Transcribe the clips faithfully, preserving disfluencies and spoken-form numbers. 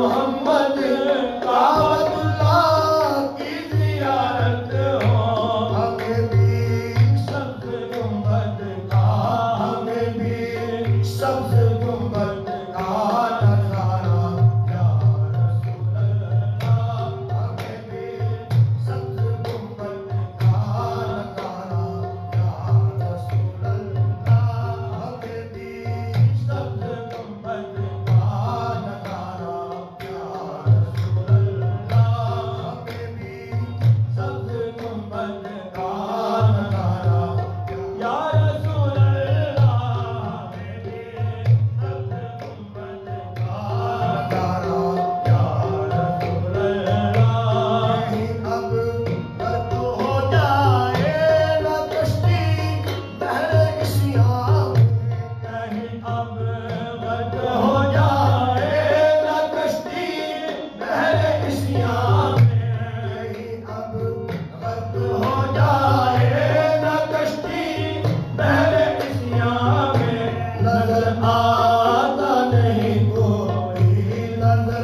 मोहम्मद काबतुल्लाह की ज़ियारत हो, हमें भी सब्ज़ गुंबद का, हमें भी सब्ज़ गुंबद का नज़ारा या रसूल अल्लाह, हमें भी सब्ज़ गुंबद का नज़ारा या रसूल अल्लाह, हमें भी सब्ज़ गुंबद का नज़ारा या रसूल अल्लाह, हमें भी सब्ज़ गुंबद का नज़ारा या रसूल अल्लाह, हमें भी सब्ज़ गुंबद का नज़ारा या रसूल अल्लाह। कहीं अब गर्क हो जाए न कश्ती बहरे इस्यां में, कहीं अब गर्क हो जाए न कश्ती बहरे इस्यां में, कहीं अब गर्क हो जाए न कश्ती बहरे इस्यां में, नजर आता नहीं कोई, नजर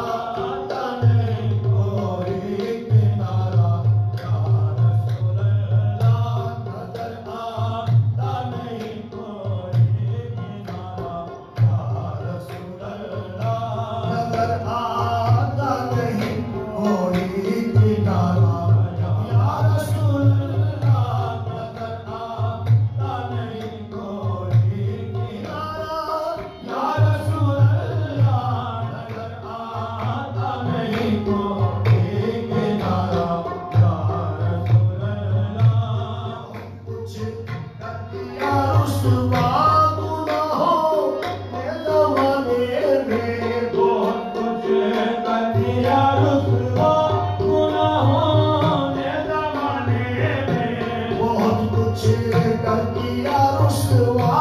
आता नहीं कोई किनारा या रसूल अल्लाह, नजर आता नहीं कोई किनारा या रसूल अल्लाह, नजर आता नहीं कोई किनारा या रसूल अल्लाह, नजर आता नहीं कोई किनारा या रसूल अल्लाह, नजर आता नहीं कोई किनारा या रसूल अल्लाह। कुछ कर दिया रुसवा गुनाहों ने ज़माने में, बहुत कुछ कर दिया रुसवा गुनाहों ने ज़माने में, बहुत कुछ कर दिया रुसवा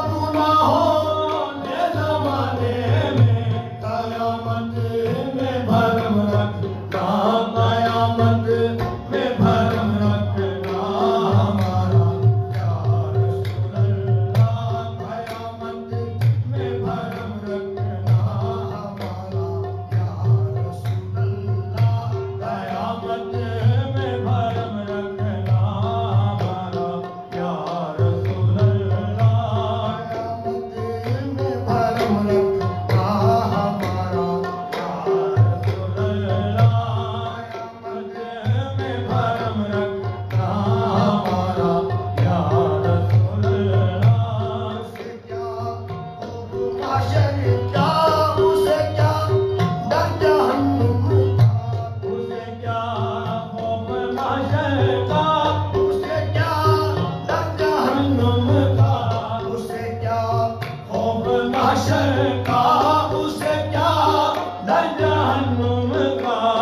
गुनाहों ने ज़माने में, कयामत में भरम रखना, कयामत में भरम रखना हमारा या रसूल अल्लाह, कयामत में भरम रखना हमारा या रसूल अल्लाह, कयामत में भरम रखना हमारा या रसूल अल्लाह, कयामत में भरम रखना हमारा या रसूल अल्लाह, कयामत में भरम रखना हमारा या रसूल अल्लाह। उसे क्या खौफ माशर का, उसे क्या डर जहन्नुम का, उसे क्या खौफ माशर का, उसे क्या डर जहन्नुम का, उसे क्या खौफ माशर का, उसे क्या डर जहन्नुम का।